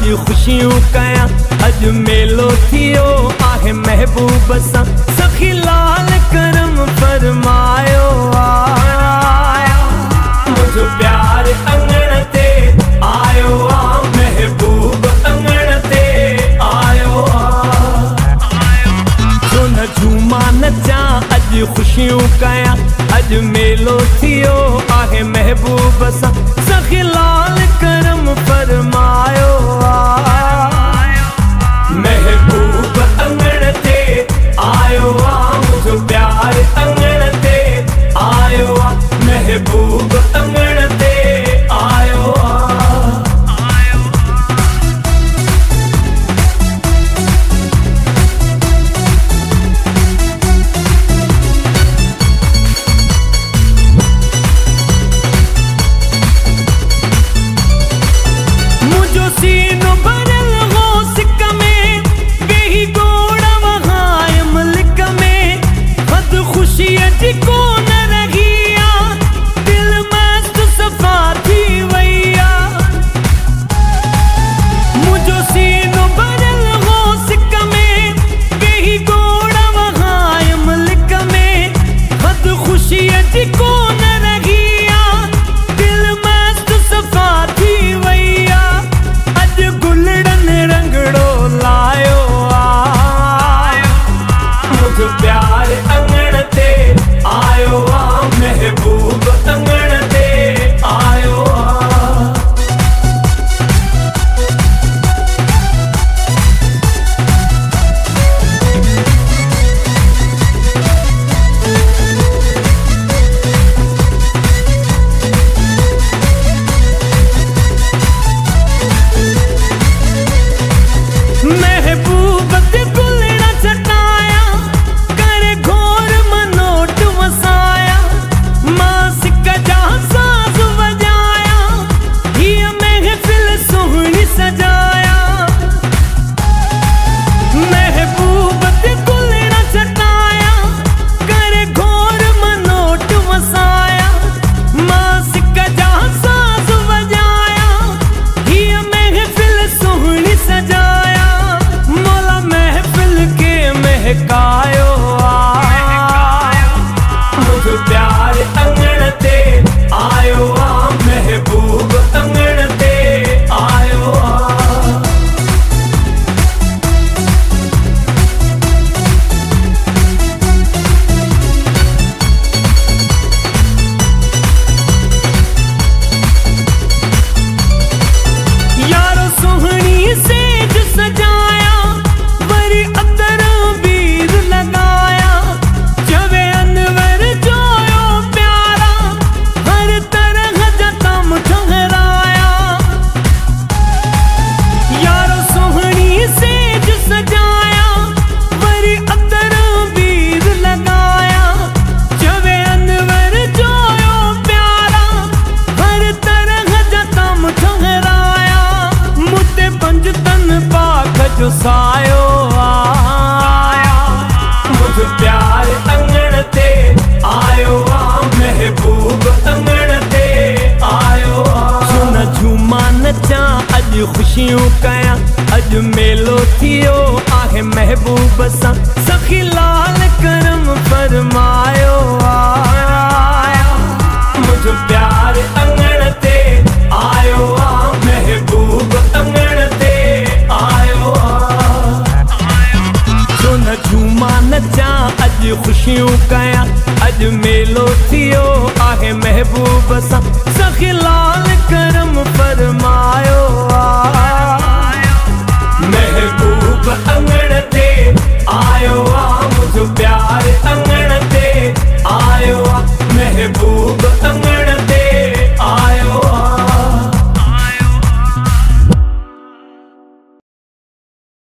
खुशियों कया अज मेलो थियो आहे महबूब सा सखी लाल करम फरमायो आया मुझो प्यार अंगण ते आयो आ महबूब अंगण ते आयो जो न झूमा नचा अज खुशियों कया अज मेलो थियो आहे महबूब सा सखी लाल करम फरमायो महबूब अंगण ते आयो आ मुझो प्यार अंगण ते आयो आ महबूब अंगण ते आयो मुझो सीनो भरल हो सिक में बेही गोड़ा वहां मलिक में हद खुशी जी को न रहिया दिल मस्त सफा थी वैया मुझो सीनो भरल हो सिक में बेही गोड़ा वहां मलिक में हद खुशी जी को न रहिया दिल मस्त सफा थी वैया गुलड़न रंगड़ो लायो आयो मुझो प्यार अंगण ते आयो आ महबूब अंगण ते आयो महबूब ते गुलड़ा चटाया करे घोर मनोट वसाया मासिक जहाँ साज बजाया ये महफिल सोहनी सजाया महबूब ते गुलड़ा चटाया करे घोर मनोट वसाया मासिक जहाँ साज बजाया ये महफिल सोहनी सजाया मौला महफिल के महकायो मुझो प्यार अंगण ते आयो आ महबूब अंगण ते आयो यारो सोहनी सेज सजाया वरी अतर बीर लगाया जवे अनवर जोयो प्यारा हर तरह जतम ठहराया यारो सोहनी सेज सजाया वरी अतर बीर लगाया जवे अनवर जोयो प्यारा हर तरह जतम ठहराया मुते पंज तन पाख जो सायो आया मुझो प्यार अंगण ते आयो आ महबूब अंगण ते आयो जो न झूमा नचा अज खुशियों कया अज मेलो थियो आहे महबूब सा सखी लाल करम फरमायो आया मुझो प्यार अंगण ते आयो आ महबूब अंगण ते आयो जो न झूमा नचा अज खुशियों कया अज मेलो थियो आहे महबूब सा सखी लाल करम फरमायो महबूब अंगण